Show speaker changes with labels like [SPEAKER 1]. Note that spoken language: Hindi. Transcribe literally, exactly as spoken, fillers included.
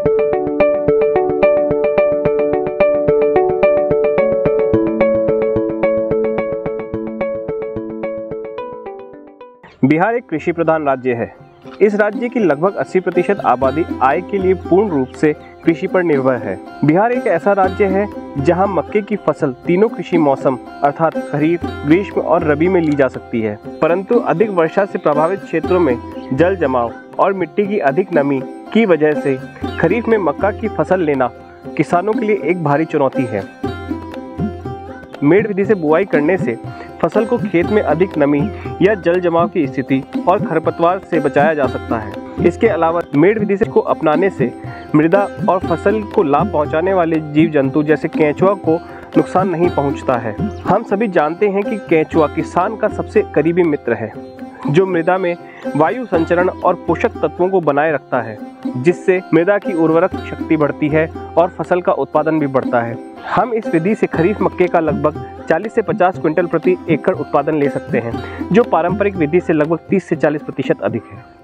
[SPEAKER 1] बिहार एक कृषि प्रधान राज्य है। इस राज्य की लगभग अस्सी प्रतिशत आबादी आय के लिए पूर्ण रूप से कृषि पर निर्भर है। बिहार एक ऐसा राज्य है जहां मक्के की फसल तीनों कृषि मौसम अर्थात खरीफ, ग्रीष्म और रबी में ली जा सकती है, परंतु अधिक वर्षा से प्रभावित क्षेत्रों में जल जमाव और मिट्टी की अधिक नमी की वजह से खरीफ में मक्का की फसल लेना किसानों के लिए एक भारी चुनौती है। मेड़ विधि से बुआई करने से फसल को खेत में अधिक नमी या जल जमाव की स्थिति और खरपतवार से बचाया जा सकता है। इसके अलावा मेड़ विधि से को अपनाने से मृदा और फसल को लाभ पहुंचाने वाले जीव जंतु जैसे केंचुआ को नुकसान नहीं पहुंचता है। हम सभी जानते हैं कि केंचुआ किसान का सबसे करीबी मित्र है, जो मृदा में वायु संचरण और पोषक तत्वों को बनाए रखता है, जिससे मृदा की उर्वरक शक्ति बढ़ती है और फसल का उत्पादन भी बढ़ता है। हम इस विधि से खरीफ मक्के का लगभग चालीस से पचास क्विंटल प्रति एकड़ उत्पादन ले सकते हैं, जो पारंपरिक विधि से लगभग तीस से चालीस प्रतिशत अधिक है।